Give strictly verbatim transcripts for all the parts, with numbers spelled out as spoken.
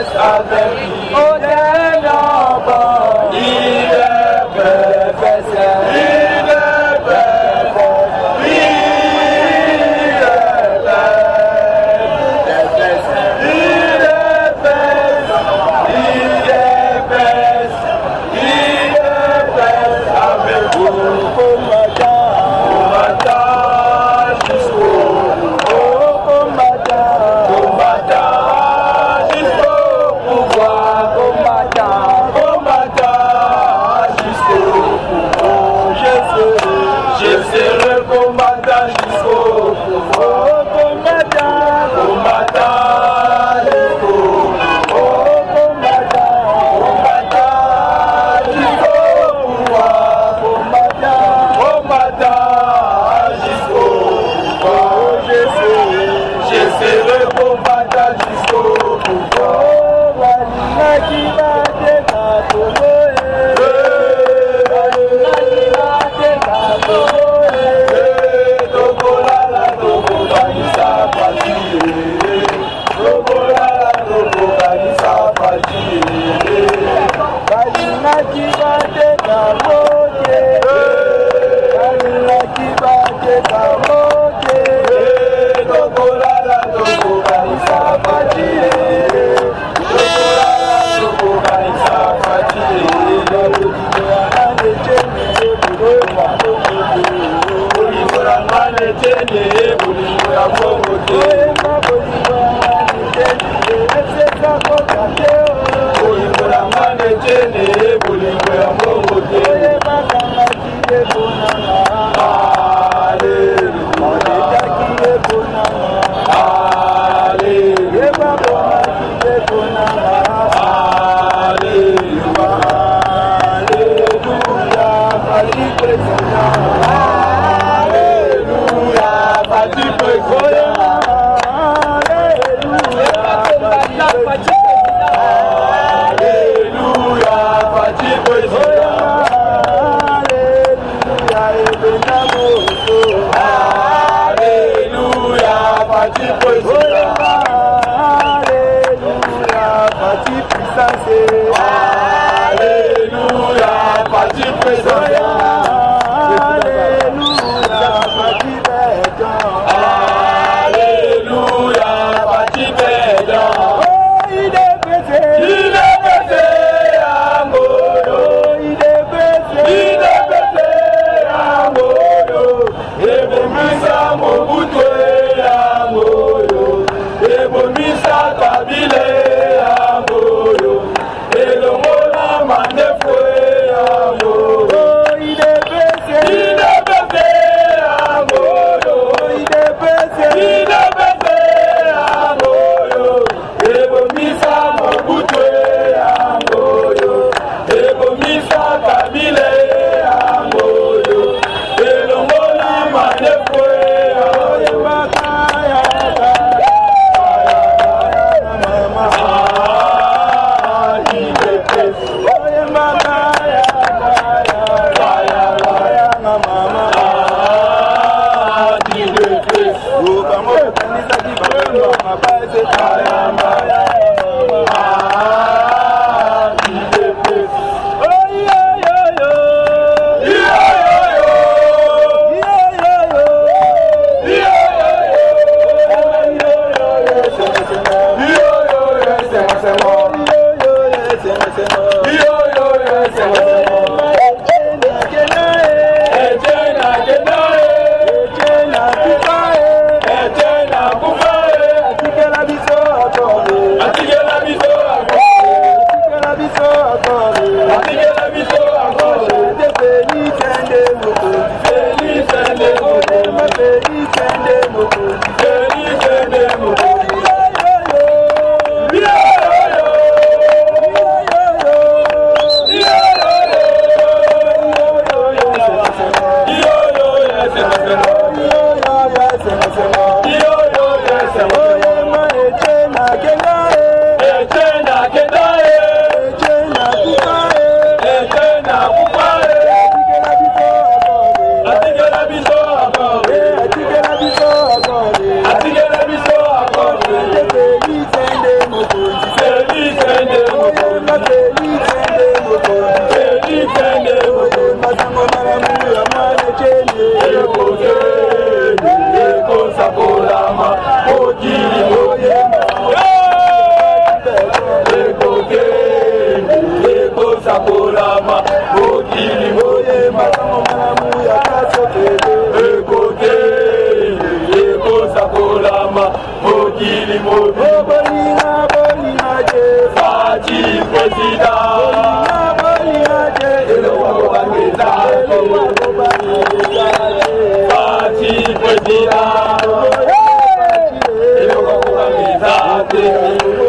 reste avec lui. Au dernier bord, il est perfect. Il est perfect. Il est perfect. Il est perfect. Il est perfect. Il est perfect avec vous. Combattant, combattant jusqu'au bout. Combattant, combattant jusqu'au pouvoir. Combattant, combattant jusqu'au pouvoir. Je serai, je serai combattant jusqu'au pouvoir. Combattant, combattant jusqu'au pouvoir. Combattant, combattant jusqu'au pouvoir. Combattant, combattant jusqu'au pouvoir. Je serai, je serai combattant jusqu'au pouvoir. Yeah.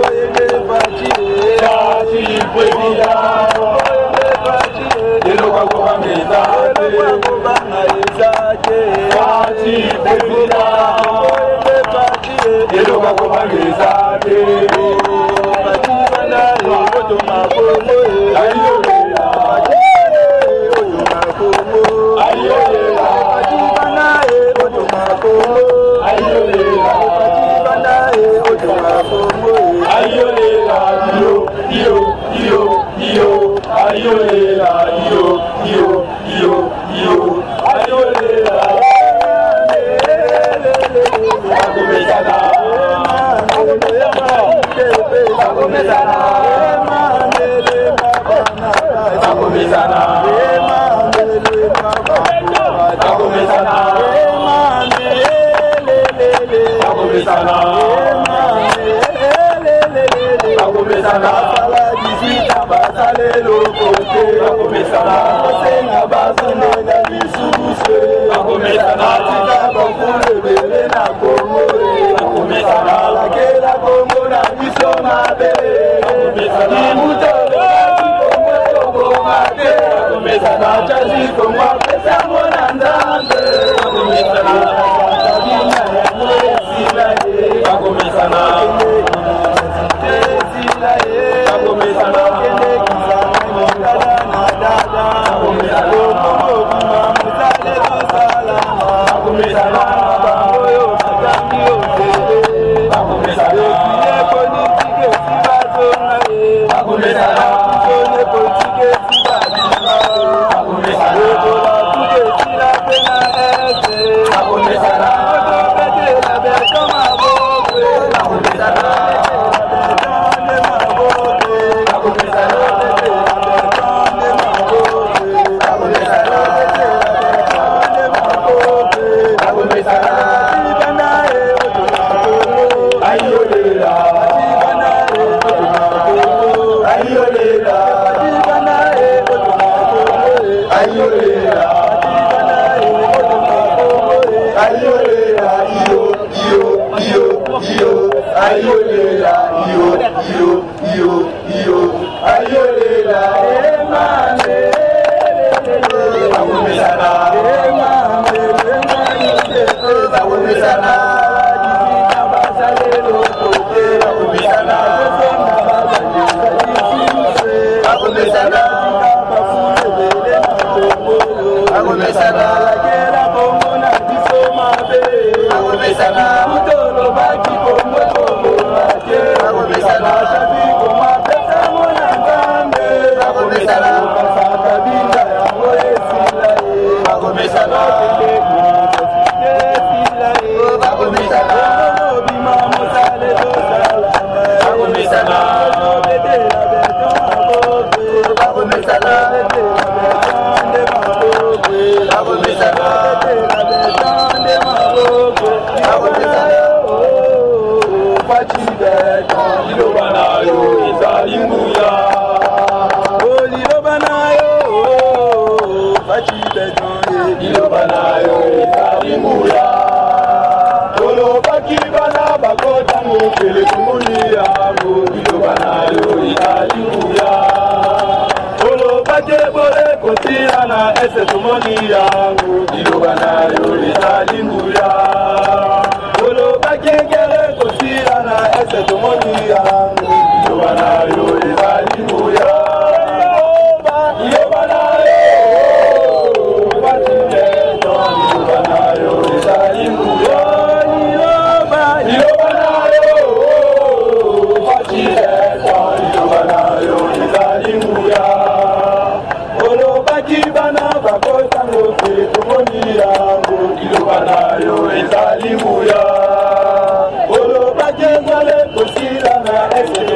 Olo,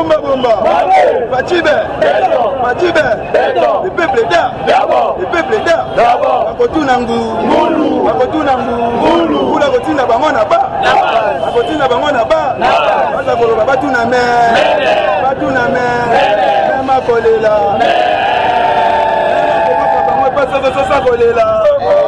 Bomba Bomba, Fatibé, Fatibé, le peuple est là, le peuple est là, Akotunangu, Akotunangu, Oula Kotina Bangona Ba, Akotina Bangona Ba, Azakolo Batuna Me, Batuna Me, Mema Kolela, Mema Pasa Kolela.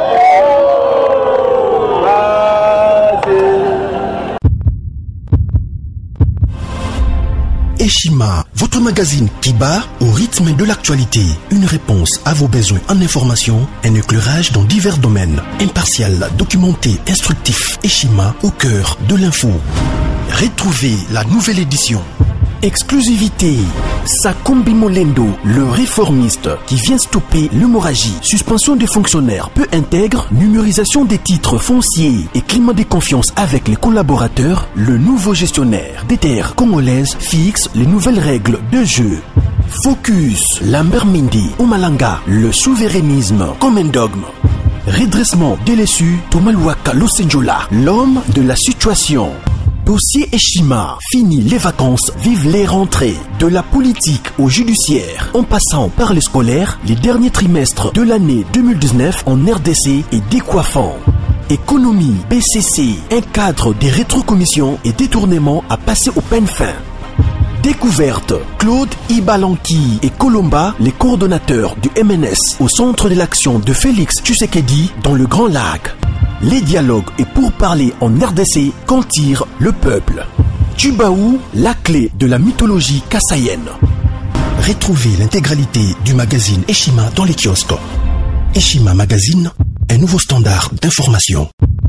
Eshima, votre magazine qui bat au rythme de l'actualité. Une réponse à vos besoins en information, un éclairage dans divers domaines. Impartial, documenté, instructif. Eshima au cœur de l'info. Retrouvez la nouvelle édition. Exclusivité. Sakombi Molendo, le réformiste qui vient stopper l'hémorragie, suspension des fonctionnaires peu intègre, numérisation des titres fonciers et climat de confiance avec les collaborateurs, le nouveau gestionnaire des terres congolaises fixe les nouvelles règles de jeu. Focus, Lambert Mindi, Omalanga, le souverainisme comme un dogme. Redressement délaissé, Tomaluaka Losenjola, l'homme de la situation. Dossier Eshima, fini les vacances, vive les rentrées. De la politique au judiciaire, en passant par les scolaires, les derniers trimestres de l'année deux mille dix-neuf en R D C est décoiffant. Économie, B C C, un cadre des rétrocommissions et détournements à passer au peine fin. Découverte, Claude Ibalanki et Colomba, les coordonnateurs du M N S au centre de l'action de Félix Tshisekedi dans le Grand Lac. Les dialogues et pourparlers en R D C qu'en tire le peuple. Tubaou, la clé de la mythologie kassaïenne. Retrouvez l'intégralité du magazine Eshima dans les kiosques. Eshima Magazine, un nouveau standard d'information.